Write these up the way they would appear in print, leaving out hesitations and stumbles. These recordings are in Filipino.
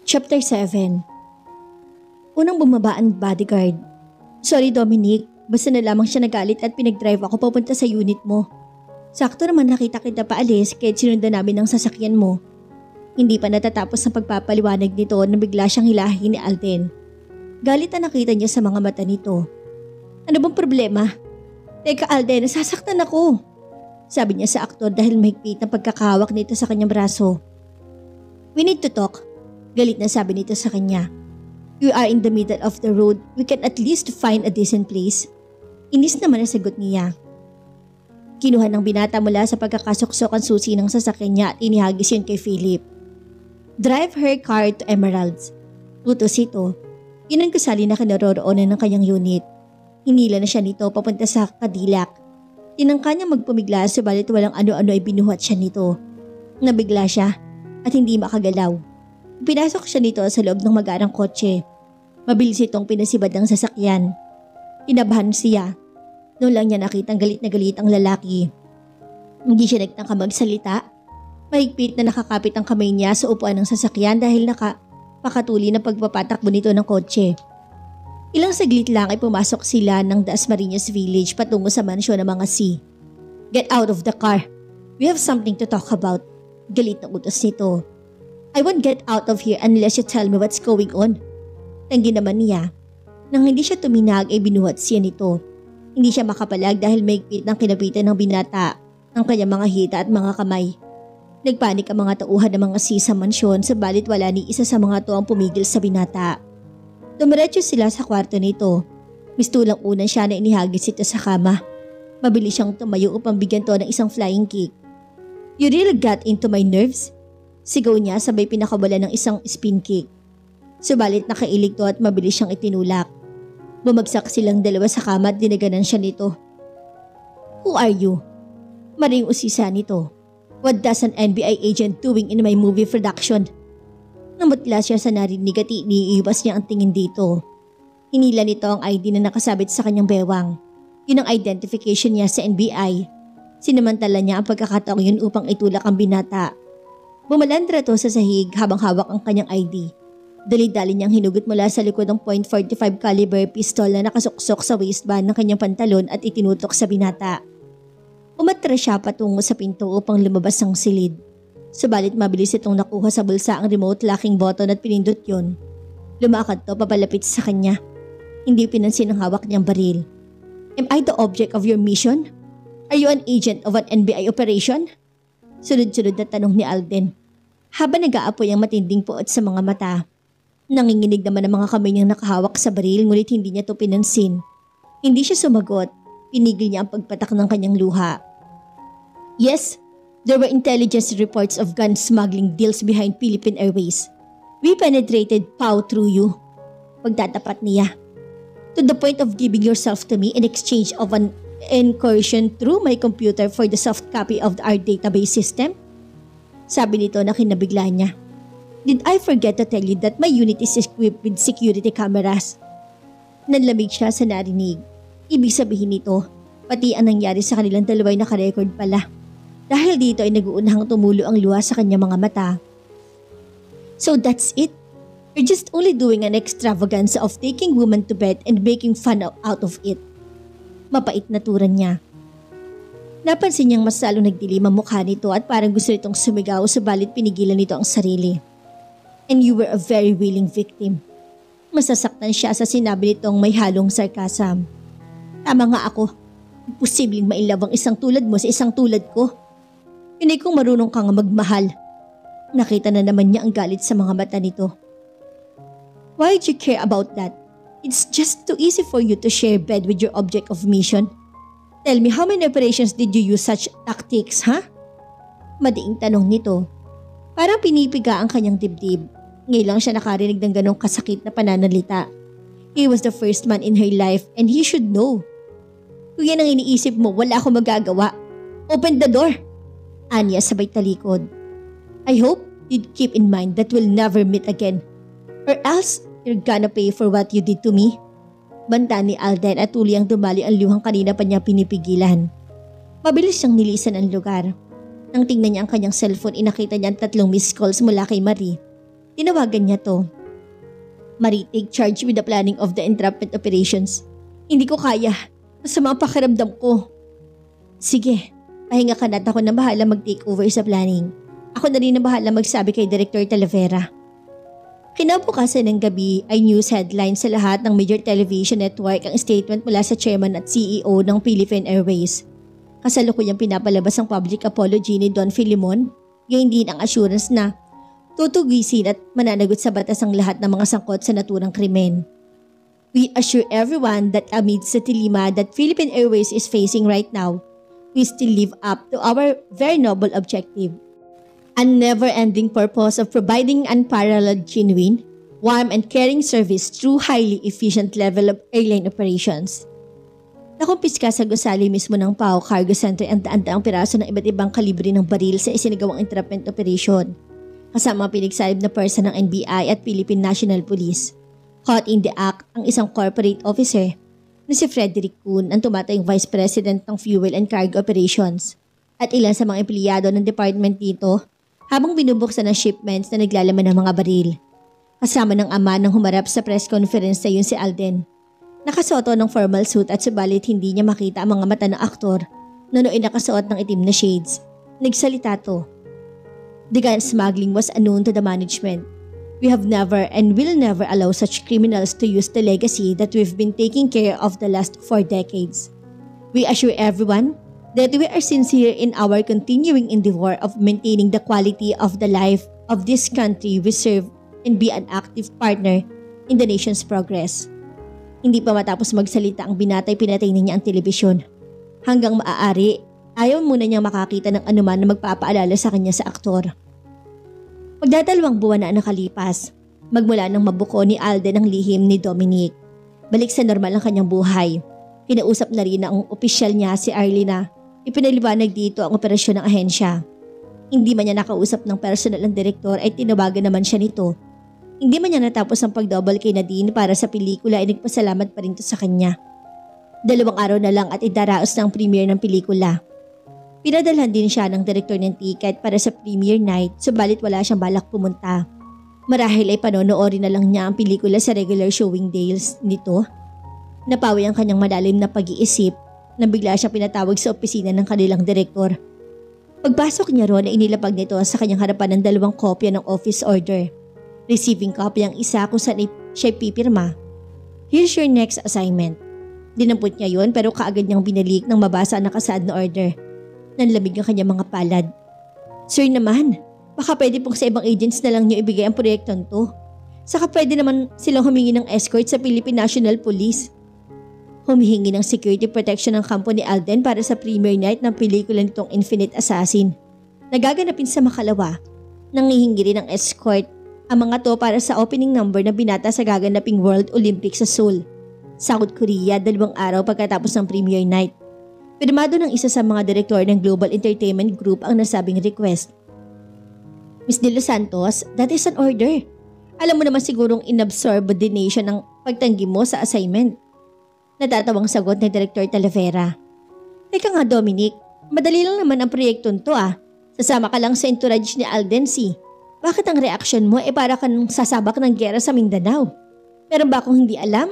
Chapter 7. Unang bumaba ang bodyguard. Sorry Dominic, basta na lamang siya nagalit at pinag-drive ako papunta sa unit mo. Sakto naman nakita kita paalis kahit sinundan namin ang sasakyan mo. Hindi pa natatapos ang pagpapaliwanag nito na bigla siyang hilahin ni Alden. Galit na nakita niya sa mga mata nito. Ano bang problema? Teka Alden, nasasaktan ako. Sabi niya sa aktor dahil mahigpit ang pagkakahawak nito sa kanyang braso. We need to talk. Galit na sabi nito sa kanya. You are in the middle of the road. We can at least find a decent place. Inis naman ang sagot niya. Kinuha ng binata mula sa pagkakasuksok ang susi ng sasakyan niya at inihagis yun kay Philip. Drive her car to Emeralds. Utos ito. Yun ang kasali na kinaroroonan ng kanyang unit. Hinila na siya nito papunta sa Cadillac. Tinangka niya magpumigla subalit walang ano-ano ay binuhat siya nito. Nabigla siya at hindi makagalaw. Pinasok siya nito sa loob ng magarang kotse. Mabilis itong pinasibad ng sasakyan. Kinabahan siya. Noon lang niya nakitang galit na galit ang lalaki. Hindi siya nagtangka magsalita. Mahigpit na nakakapit ang kamay niya sa upuan ng sasakyan dahil pakatuli na pagpapatakbo nito ng kotse. Ilang saglit lang ay pumasok sila ng Dasmariñas Village patungo sa mansyon ng mga C. Get out of the car. We have something to talk about. Galit na utos nito. I won't get out of here unless you tell me what's going on. Tanggi naman niya. Nang hindi siya tuminag ay binuhat siya nito. Hindi siya makapalag dahil mahigpit ng kinapitan ng binata ang kanyang mga hita at mga kamay. Nagpanik ang mga tauhan ng mga C sa mansyon sabalit wala ni isa sa mga to ang pumigil sa binata. Dumiretso sila sa kwarto nito. Mistulang unan siya na inihagis ito sa kama. Mabilis siyang tumayo upang bigyan to ng isang flying kick. You really got into my nerves? Sigaw niya sabay pinakawala ng isang spin kick. Subalit nakailig to at mabilis siyang itinulak. Bumagsak silang dalawa sa kama at dinaganan siya nito. Who are you? Maring usisa nito. What does an NBI agent doing in my movie production? Namutla siya sa narinig at iniiwas niya ang tingin dito. Hinila nito ang ID na nakasabit sa kanyang bewang. Yun ang identification niya sa NBI. Sinamantala niya ang pagkakataong yun upang itulak ang binata. Bumalandra to sa sahig habang hawak ang kanyang ID. Dali-dali niyang hinugot mula sa likod ng .45 caliber pistol na nakasuksok sa waistband ng kanyang pantalon at itinutok sa binata. Umatras siya patungo sa pinto upang lumabas ang silid. Subalit mabilis itong nakuha sa bulsa ang remote locking button at pinindot yun. Lumakad to papalapit sa kanya. Hindi pinansin ang hawak niyang baril. Am I the object of your mission? Are you an agent of an NBI operation? Sunod-sunod na tanong ni Alden. Habang nag-aapoy ang matinding puot sa mga mata. Nanginginig naman ang mga kamay niyang nakahawak sa baril ngunit hindi niya to pinansin. Hindi siya sumagot. Pinigil niya ang pagpatak ng kanyang luha. Yes, there were intelligence reports of gun smuggling deals behind Philippine Airways. We penetrated POW through you. Pagtatapat niya. To the point of giving yourself to me in exchange of an incursion through my computer for the soft copy of our database system? Sabi nito na kinabigla niya. Did I forget to tell you that my unit is equipped with security cameras? Nanlamig siya sa narinig. Ibig sabihin nito, pati ang nangyari sa kanilang dalawa ay nakarecord pala. Dahil dito ay nag-uunahang tumulo ang luha sa kanyang mga mata. So that's it? You're just only doing an extravaganza of taking women to bed and making fun out of it. Mapait na turan niya. Napansin niyang mas lalo nagdilim ang mukha nito at parang gusto nitong sumigaw subalit pinigilan nito ang sarili. And you were a very willing victim. Masasaktan siya sa sinabi nitong may halong sarcasm. Tama nga ako. Imposibleng mainlove ang isang tulad mo sa isang tulad ko. Hindi kung marunong kang magmahal. Nakita na naman niya ang galit sa mga mata nito. Why do you care about that? It's just too easy for you to share bed with your object of mission. Tell me, how many operations did you use such tactics, ha? Madiing tanong nito. Parang pinipiga ang kanyang dibdib. Ngayon lang siya nakarinig ng ganong kasakit na pananalita. He was the first man in her life and he should know. Kung yan ang iniisip mo, wala akong magagawa. Open the door! Anya sabay talikod. I hope you'd keep in mind that we'll never meet again. Or else, you're gonna pay for what you did to me. Banta ni Alden at tuloy ang dumali ang luhang kanina pa niya pinipigilan. Mabilis siyang nilisan ang lugar. Nang tingnan niya ang kanyang cellphone, inakita niya ang 3 missed calls mula kay Marie. Tinawagan niya to. Maritig charged with the planning of the entrapment operations. Hindi ko kaya. Masama ang pakiramdam ko. Sige, pahinga ka na at ako na bahala mag-take over sa planning. Ako na rin na bahala magsabi kay Director Talavera. Kinabukasan ng gabi ay news headline sa lahat ng major television network ang statement mula sa chairman at CEO ng Philippine Airways. Kasalukuyang pinapalabas ang public apology ni Don Filimon, gayon din ang assurance na tutugisin at mananagot sa batas ang lahat ng mga sangkot sa naturang krimen. We assure everyone that amidst the dilemma that Philippine Airways is facing right now, we still live up to our very noble objective. A never-ending purpose of providing unparalleled, genuine, warm and caring service through highly efficient level of airline operations. Nakumpiska sa gusali mismo ng PAO Cargo Center ang daan-daang piraso ng iba't ibang kalibre ng baril sa isinagawang entrapment operation, kasama ang pinagsalib na person ng NBI at Philippine National Police. Caught in the act ang isang corporate officer na si Frederick Kuhn ang tumatayong Vice President ng Fuel and Cargo Operations at ilan sa mga empleyado ng department dito habang binubuksan ang shipments na naglalaman ng mga baril. Kasama ng ama ng humarap sa press conference na yun si Alden. Nakasuot ng formal suit at subalit hindi niya makita ang mga mata ng aktor na nooy nakasuot ng itim na shades. Nagsalita to. The gun smuggling was unknown to the management. We have never and will never allow such criminals to use the legacy that we've been taking care of the last 4 decades. We assure everyone that we are sincere in our continuing endeavor of maintaining the quality of the life of this country we serve and be an active partner in the nation's progress. Hindi pa matapos magsalita ang binatay, pinatay niya ang telebisyon. Hanggang maaari, ayaw muna niyang makakita ng anuman na magpapaalala sa kanya sa aktor. Magdadalawang buwan na ang nakalipas, magmula nang mabuko ni Alden ang lihim ni Dominic. Balik sa normal ang kanyang buhay. Kinausap na rin ang opisyal niya si Arlene na ipinaliwanag dito ang operasyon ng ahensya. Hindi man niya nakausap ng personal ang direktor ay tinawagan naman siya nito. Hindi man niya natapos ang pag-double kay Nadine para sa pelikula ay nagpasalamat pa rin to sa kanya. 2 araw na lang at idaraos na ang premiere ng pelikula. Pinadalhan din siya ng direktor ng ticket para sa premiere night subalit wala siyang balak pumunta. Marahil ay panonoorin na lang niya ang pelikula sa regular showing days nito. Napawi ang kanyang malalim na pag-iisip nang bigla siyang pinatawag sa opisina ng kanilang direktor. Pagpasok niya roon ay inilapag nito sa kanyang harapan ng 2 kopya ng office order. Receiving copy ang isa kung saan siya pipirma. Here's your next assignment. Dinampot niya yon pero kaagad niyang binalik nang mabasa ang nakasaad na order. Nanlamig ang kanyang mga palad. Sir naman, baka pwede pong sa ibang agents na lang niyo ibigay ang proyektong to. Saka pwede naman silang humingi ng escort sa Philippine National Police. Humihingi ng security protection ng kampo ni Alden para sa premiere night ng pelikula nitong Infinite Assassin. Nagaganapin sa Makalawa. Nangihingi rin ng escort ang mga to para sa opening number na binata sa gaganaping World Olympics sa Seoul, South Korea 2 araw pagkatapos ng premiere night. Pirmado ng isa sa mga direktor ng Global Entertainment Group ang nasabing request. Ms. De Los Santos, that is an order. Alam mo naman sigurong insubordination ang pagtanggi mo sa assignment. Natatawang sagot ni Director Talavera. Teka nga Dominic, madali lang naman ang proyektong to ah. Sasama ka lang sa entourage ni Alden C. Bakit ang reaksyon mo ay para kang sasabak ng gera sa Mindanao? Meron ba akong hindi alam?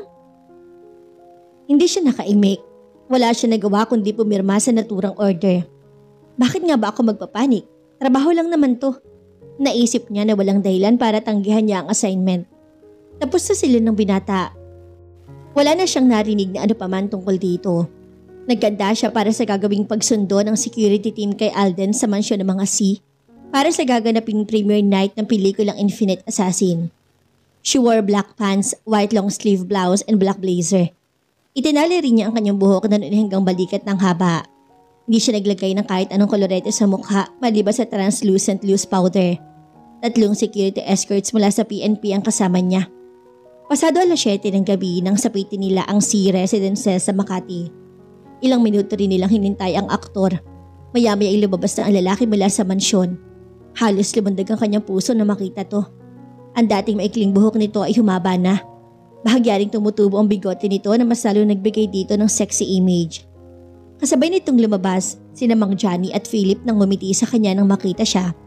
Hindi siya nakaimik. Wala siya nagawa kundi pumirma sa naturang order. Bakit nga ba ako magpapanik? Trabaho lang naman to. Naisip niya na walang dahilan para tanggihan niya ang assignment. Tapos na sila ng binata. Wala na siyang narinig na ano paman tungkol dito. Nagkanda siya para sa gagawing pagsundo ng security team kay Alden sa mansyon ng mga C para sa gaganaping premiere night ng pelikulang Infinite Assassin. She wore black pants, white long sleeve blouse and black blazer. Itinali rin niya ang kanyang buhok na noon hanggang balikat ng haba. Hindi siya naglagay ng kahit anong kolorete sa mukha maliban sa translucent loose powder. 3 security escorts mula sa PNP ang kasama niya. Pasado 7:00 ng gabi nang sapitin nila ang C Residences sa Makati. Ilang minuto rin nilang hinintay ang aktor. Maya-maya ay lumabas na ang lalaki mula sa mansyon. Halos lumundag ang kanyang puso na makita to. Ang dating maikling buhok nito ay humaba na. Bahagyaring tumutubo ang bigote nito na mas lalo nagbigay dito ng sexy image. Kasabay nitong lumabas, sina Mang Johnny at Philip nang ngumiti sa kanya nang makita siya.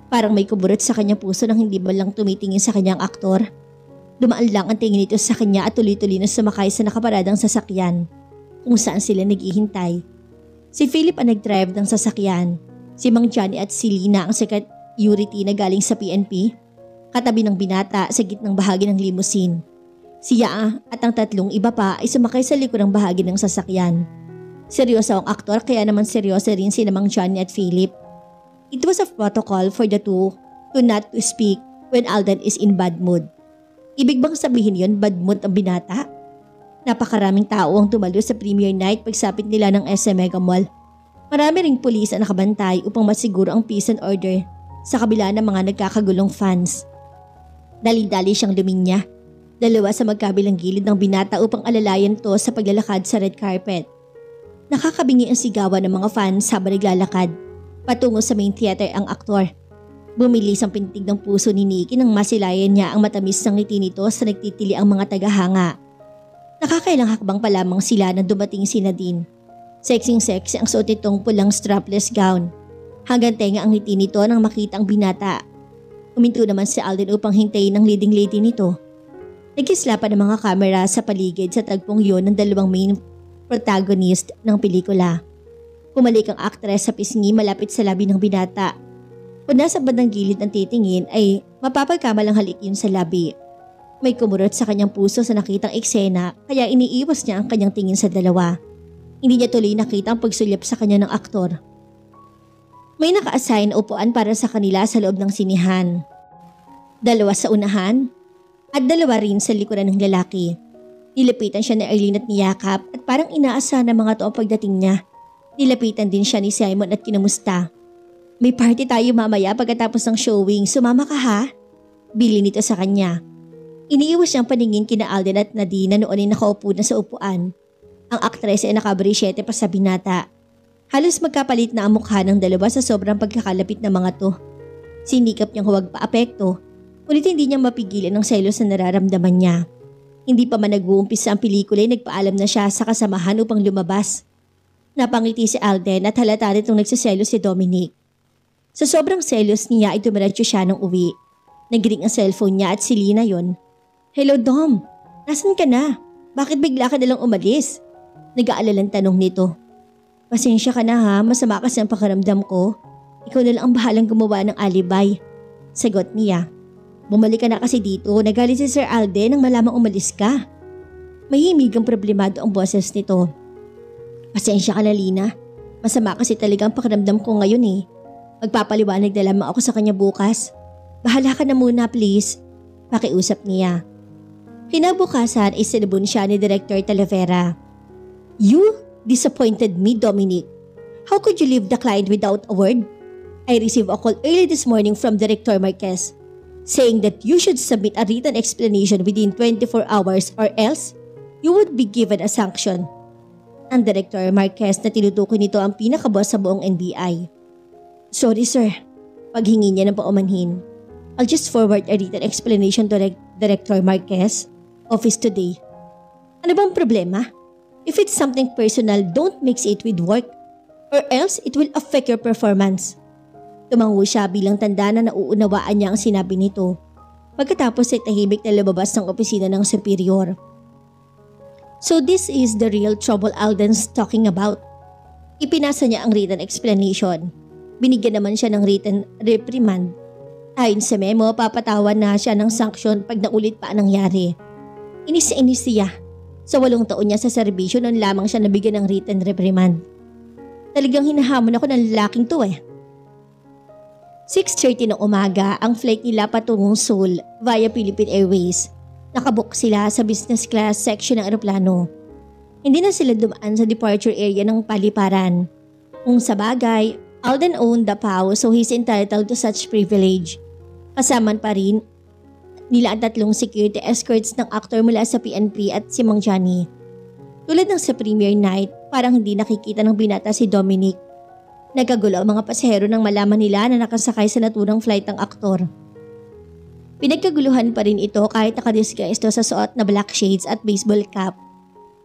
Parang may kuburot sa kanyang puso nang hindi man lang tumitingin sa kanyang aktor. Dumaan lang ang tingin nito sa kanya at tuloy-tuloy na sumakay sa nakaparadang sasakyan kung saan sila naghihintay. Si Philip ang nag-drive ng sasakyan. Si Mang Johnny at si Lina ang security na galing sa PNP. Katabi ng binata sa gitnang bahagi ng limousine. Siya at ang tatlong iba pa ay sumakay sa likurang bahagi ng sasakyan. Seryoso ang aktor kaya naman seryoso rin si Mang Johnny at Philip. It was a protocol for the two to not to speak when Alden is in bad mood. Ibig bang sabihin yon bad mood ang binata? Napakaraming tao ang tumalo sa premiere night pagsapit nila ng SM Mega Mall. Marami ring pulis ang nakabantay upang masiguro ang peace and order sa kabila ng mga nagkakagulong fans. Dali-dali siyang luminya. Dalawa sa magkabilang gilid ng binata upang alalayan to sa paglalakad sa red carpet. Nakakabingi ang sigawan ng mga fans habang naglalakad. Patungo sa main theater ang aktor. Bumilis ang pintig ng puso ni Nikki nang masilayan niya ang matamis ng ngiti nito sa nagtitili ang mga tagahanga. Nakakailang hakbang pa lamang sila nang dumating si Nadine. Sexy ang suot nitong pulang strapless gown. Hanggang tenga ang ngiti nito nang makita ang binata. Huminto naman si Alden upang hintayin ang leading lady nito. Nagkislapan ang mga kamera sa paligid sa tagpong yon ng dalawang main protagonist ng pelikula. Pumalik ang aktres sa pisngi malapit sa labi ng binata. Kung nasa bandang gilid ng titingin ay mapapagkamalang halik yun sa labi. May kumurot sa kanyang puso sa nakitang eksena kaya iniiwas niya ang kanyang tingin sa dalawa. Hindi niya tuloy nakita ang pagsulyap sa kanya ng aktor. May naka-assign na upuan para sa kanila sa loob ng sinihan. Dalawa sa unahan at dalawa rin sa likuran ng lalaki. Nilapitan siya ni Arlene at niyakap at parang inaasahan ng mga to ang pagdating niya. Nilapitan din siya ni Simon at kinamusta. May party tayo mamaya pagkatapos ng showing, sumama ka ha? Bili nito sa kanya. Iniiwas niyang paningin kina Alden at Nadine na noon ay nakaupo na sa upuan. Ang aktres ay nakabrisyete pa sa binata. Halos magkapalit na ang mukha ng dalawa sa sobrang pagkakalapit ng mga to. Sinikap niyang huwag paapekto, ngunit hindi niya mapigilan ang selos na nararamdaman niya. Hindi pa man nag-uumpisa ang pelikula ay nagpaalam na siya sa kasamahan upang lumabas. Napangiti si Alden at halata nitong nagsiselos si Dominic. Sa sobrang selos niya ay dumiretso siya nung uwi. Nagring ang cellphone niya at si Lina yon. Hello Dom, nasan ka na? Bakit bigla ka nalang umalis? Nag-aalalang tanong nito. Pasensya ka na ha, masama kasi ang pakiramdam ko. Ikaw na lang ang bahalang gumawa ng alibay. Sagot niya. Bumalik ka na kasi dito, nagalit si Sir Alden nang malamang umalis ka. Mahimig ang problemado ang boses nito. Pasensya ka na Lina, masama kasi talaga ang pakiramdam ko ngayon eh. Magpapaliwanag na lamang ako sa kanya bukas. Bahala ka na muna please. Pakiusap niya. Kinabukasan ay sinubun siya ni Director Talavera. You disappointed me, Dominic. How could you leave the client without a word? I received a call early this morning from Director Marquez saying that you should submit a written explanation within 24 hours or else you would be given a sanction. Ang Director Marquez na tinutukoy nito ang pinakaboss sa buong NBI. Sorry sir, paghingi niya ng paumanhin. I'll just forward a written explanation to Director Marquez, office today. Ano bang problema? If it's something personal, don't mix it with work or else it will affect your performance. Tumango siya bilang tanda na nauunawaan niya ang sinabi nito. Pagkatapos ay tahimik na lumabas ng opisina ng superior. So this is the real trouble Alden's talking about. Ipinasa niya ang written explanation. Binigyan naman siya ng written reprimand. Ayon sa memo, papatawan na siya ng sanksyon pag naulit pa ang nangyari. Inis siya. Sa 8 taon niya sa serbisyo noon lamang siya nabigyan ng written reprimand. Talagang hinahamon ako ng lalaking to eh. 6:30 ng umaga ang flight nila patungong Seoul via Philippine Airways. Nakabook sila sa business class section ng eroplano. Hindi na sila dumaan sa departure area ng paliparan. Kung sa bagay, Alden owned the PAO so he's entitled to such privilege. Kasaman pa rin nila ang 3 security escorts ng aktor mula sa PNP at si Mang Johnny. Tulad ng sa premiere night, parang hindi nakikita ng binata si Dominic. Nagkagulo ang mga pasahero nang malaman nila na nakasakay sa naturang flight ang aktor. Pinagkaguluhan pa rin ito kahit nakadisguise ito sa suot na black shades at baseball cap.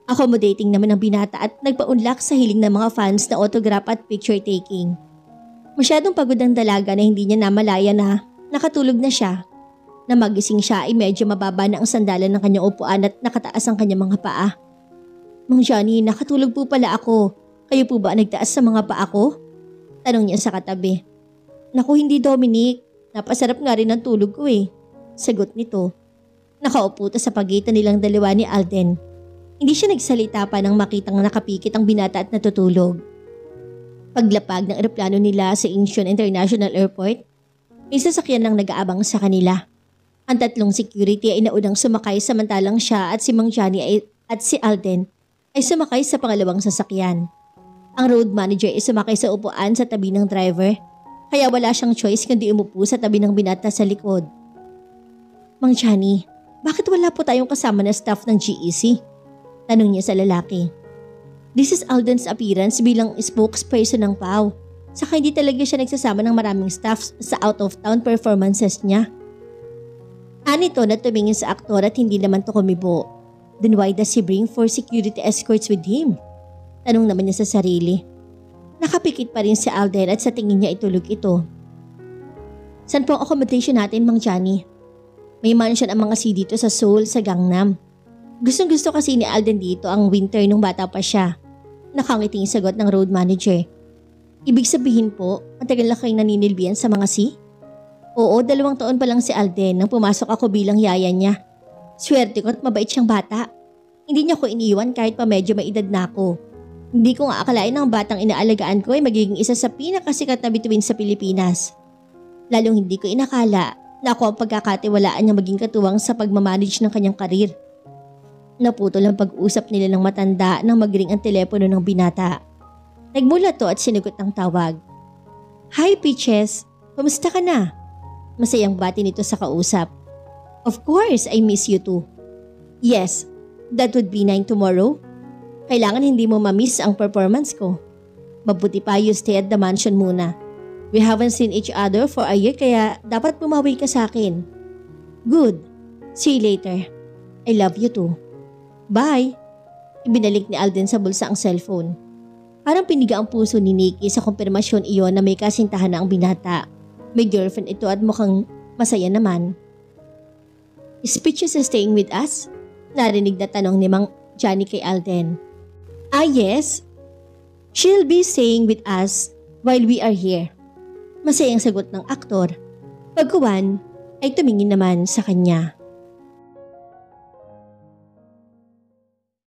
Accommodating naman ang binata at nagpaunlak sa hiling ng mga fans na autograph at picture taking. Masyadong pagod ang dalaga na hindi niya namalaya na nakatulog na siya. Na magising siya ay medyo mababa na ang sandalan ng kanyang upuan at nakataas ang kanyang mga paa. Mang Johnny, nakatulog po pala ako. Kayo po ba nagtaas sa mga paa ko? Tanong niya sa katabi. Naku, hindi Dominic. Napasarap nga rin ang tulog ko eh. Sagot nito. Nakaupo sa pagitan nilang dalawa ni Alden. Hindi siya nagsalita pa nang makitang nakapikit ang binata at natutulog. Paglapag ng eroplano nila sa Incheon International Airport, may sasakyan lang nag-aabang sa kanila. Ang tatlong security ay naunang sumakay samantalang siya at si Mang Johnny at si Alden ay sumakay sa pangalawang sasakyan. Ang road manager ay sumakay sa upuan sa tabi ng driver, kaya wala siyang choice kundi umupo sa tabi ng binata sa likod. Mang Johnny, bakit wala po tayong kasama na staff ng GEC? Tanong niya sa lalaki. This is Alden's appearance bilang spokesperson ng PAO. Saka hindi talaga siya nagsasama ng maraming staff sa out-of-town performances niya. Anito na tumingin sa aktor at hindi naman to kumibo. Then why does he bring 4 security escorts with him? Tanong naman niya sa sarili. Nakapikit pa rin si Alden at sa tingin niya itulog ito. San po ang accommodation natin, Mang Johnny? May mansion ang mga C dito sa Seoul, sa Gangnam. Gustong gusto kasi ni Alden dito ang winter nung bata pa siya. Nakangiting sagot ng road manager. Ibig sabihin po, matagal na kayong naninilbihan sa mga C? Oo, 2 taon pa lang si Alden nang pumasok ako bilang yaya niya. Swerte ko at mabait siyang bata. Hindi niya ko iniwan kahit pa medyo may edad na ako. Hindi ko nga akalain ang batang inaalagaan ko ay magiging isa sa pinakasikat na bituin sa Pilipinas. Lalong hindi ko inakala na ako ang pagkakatiwalaan niya maging katuwang sa pagmamanage ng kanyang karir. Naputol ang pag-usap nila ng matanda nang magring ang telepono ng binata. Nagmula to at sinugot ang tawag. Hi Peaches, kumusta ka na? Masayang bati nito sa kausap. Of course, I miss you too. Yes, that would be 9 tomorrow. Kailangan hindi mo ma-miss ang performance ko. Mabuti pa you stay at the mansion muna. We haven't seen each other for a year kaya dapat pumawi ka sa akin. Good. See you later. I love you too. Bye. Ibinalik ni Alden sa bulsa ang cellphone. Parang piniga ang puso ni Nikki sa kumpirmasyon iyon na may kasintahan na ang binata. May girlfriend ito at mukhang masaya naman. Is Peaches staying with us? Narinig na tanong ni Mang Johnny kay Alden. Ah yes. She'll be staying with us while we are here. Masayang sagot ng aktor. Pagkuwan ay tumingin naman sa kanya.